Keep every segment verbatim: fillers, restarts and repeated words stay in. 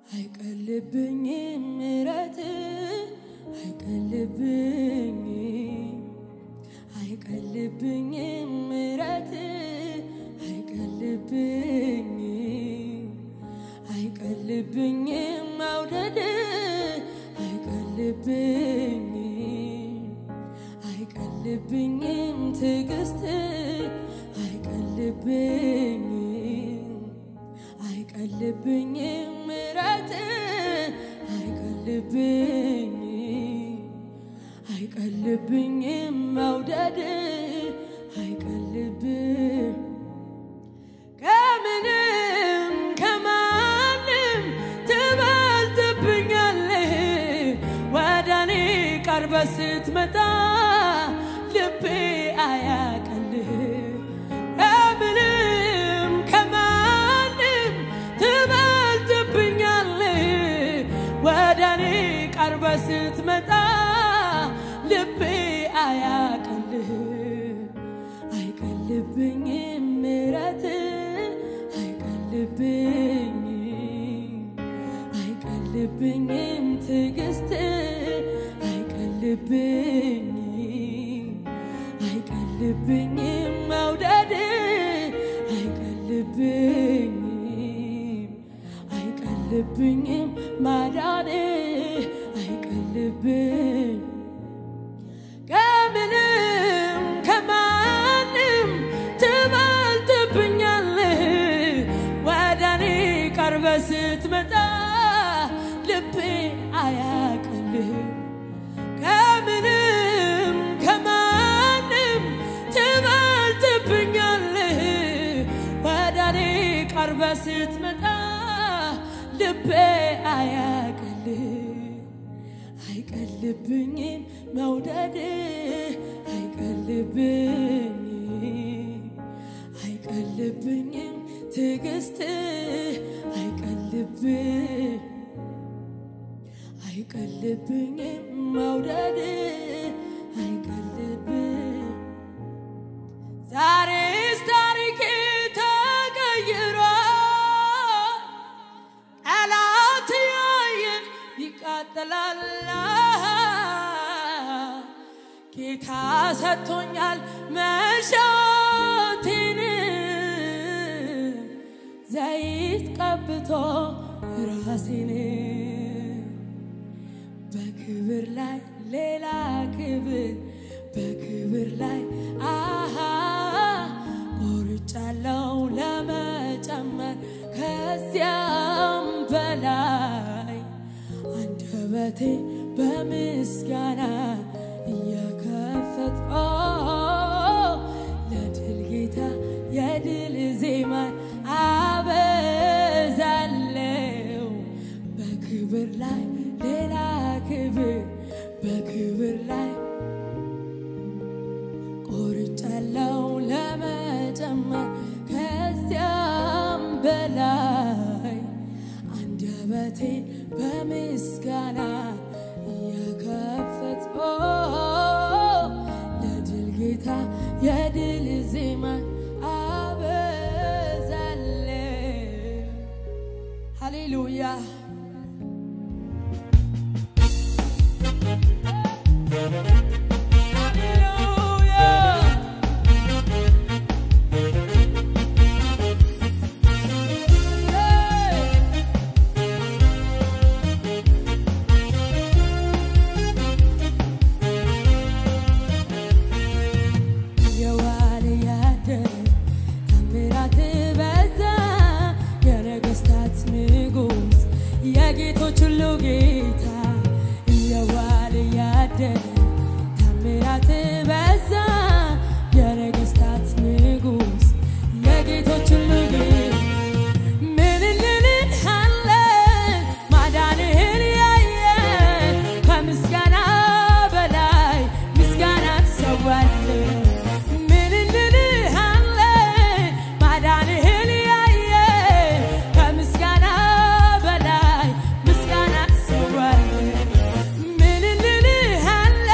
አይቀልብኝም ምሕረት አይቀልብኝም አይቀልብኝም ምሕረት አይቀልብኝም አይቀልብኝም መውደድ አይቀልብኝም አይቀልብኝም ትዕግስት አይቀልብኝም አይቀልብኝም ምሕረት አይቀልብኝም አይቀልብኝም መውደድ አይቀልብኝም ከምንም ከማንም ትበልጥብኛለህ ወደኔ ቀርበህ ስትመጣ ልቤ አያቀልህ ከምንም ከማንም ትበልጥብኛለህ ወደኔ ቀርበህ ስትመጣ ልቤ አያቀልህ አይቀልብኝም ምሕረት አይቀልብኝም አይቀልብኝም ትዕግስት አይቀልብኝም አይቀልብኝም መውደድ አይቀልብኝም አይቀልብኝም ማዳን አይቀልብኝም ከምንም ከማንም ትበልጥብኛለህ ወደኔ ቀርበህ ስትመጣ ልቤ አያቀልህ ከምንም ከማንም ትበልጥብኛለህ ወደኔ ቀርበህ ስትመጣ ልቤ አያቀልህ አይቀልብኝም መውደድ አይቀልብኝም አይቀልብኝም ትዕግስት አይቀልብኝም አይቀልብኝም መውደድ አይቀልብኝም ዛሬስ ታሪኬ ተቀይሯል ጠላት ያየ ይቃጠላል ጌታ ሰጥቶኛል መሻቴን ዘይት ቀብቶ ራሴን በክብር ላይ ሌላ ክብር በክብር ላይ አሃ ቆርጫለሁ ለመጨመር ከዚያም በላይ አንደበቴ በምስጋና እየከፈትኩ ለድል ጌታ የድል ዜማን አበዛለሁ በክብር ላይ ሌላ ክብር በክብር ላይ ቆርጫለሁ ለመጨመር ከዚያም በላይ አንደበቴ በምስጋና እየከፈትኩ ለድል ጌታ የድል ዜማን አበዛለሁ ሃሌሉያ Min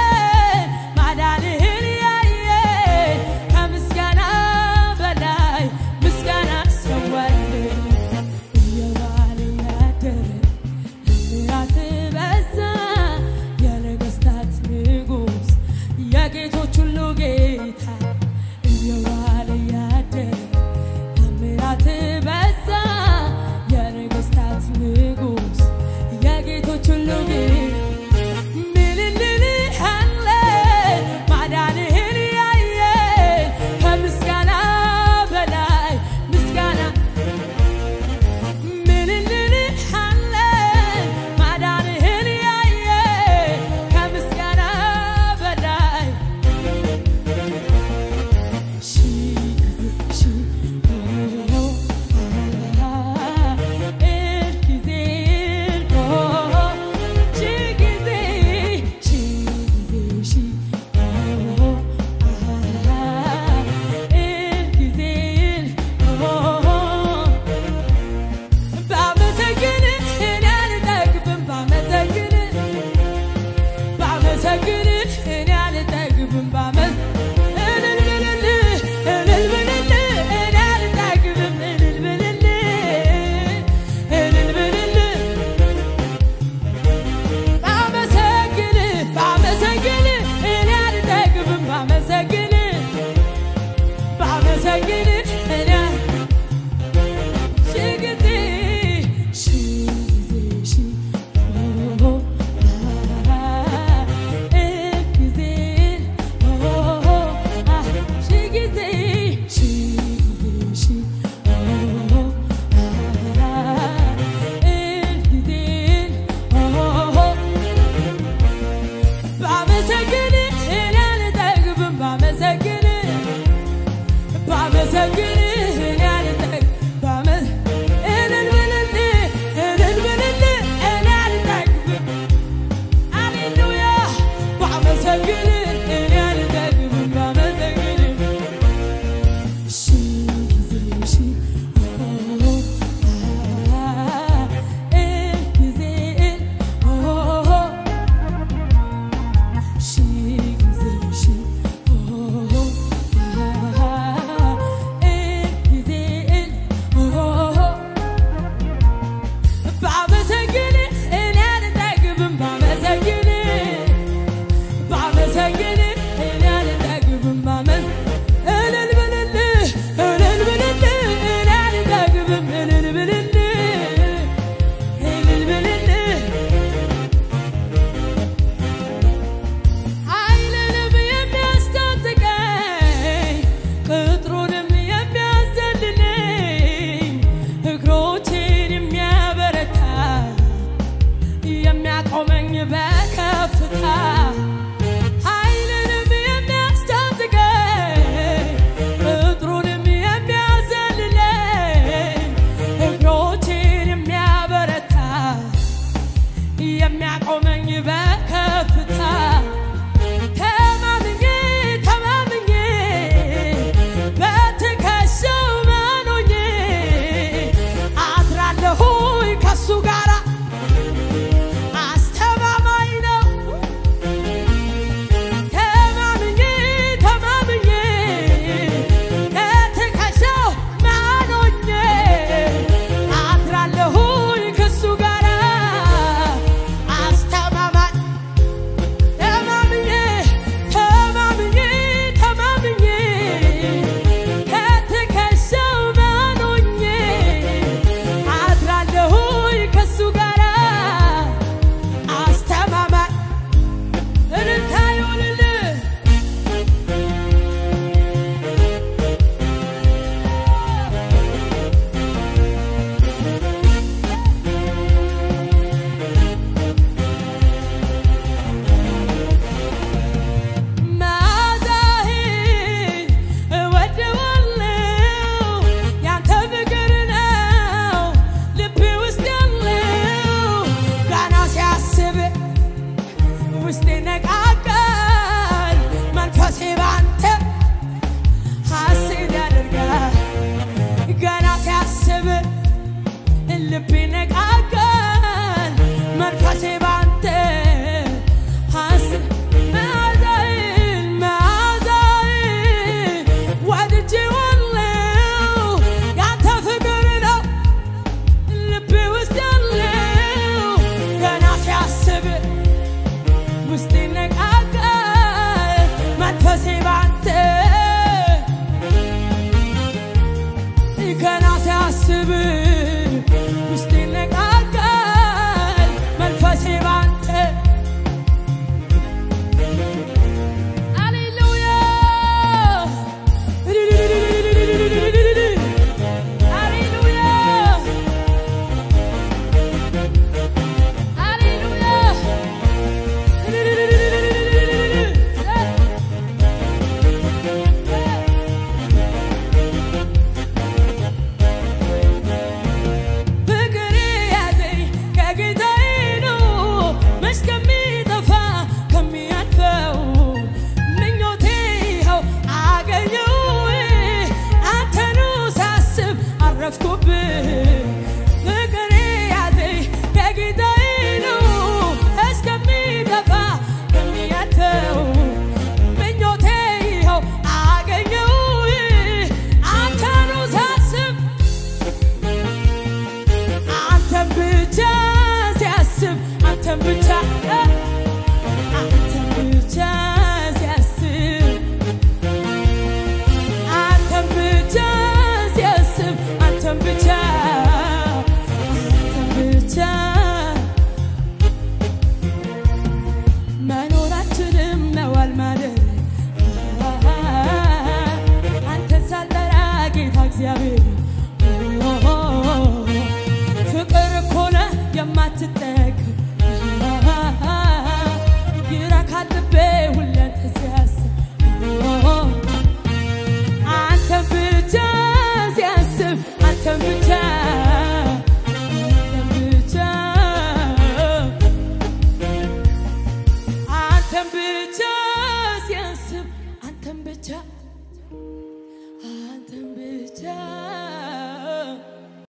ከሱ ጋር